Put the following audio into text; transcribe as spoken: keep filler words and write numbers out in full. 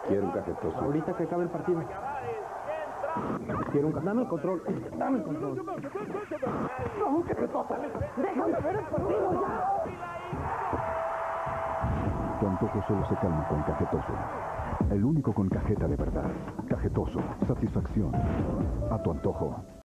Quiero un cajetoso. Ahorita que acabe el partido. Quiero un Dame el control. Dame el control. No, un cajetoso. Déjame ver el partido ya. Tu antojo solo se calma con Cajetoso. El único con cajeta de verdad. Cajetoso. Satisfacción. A tu antojo.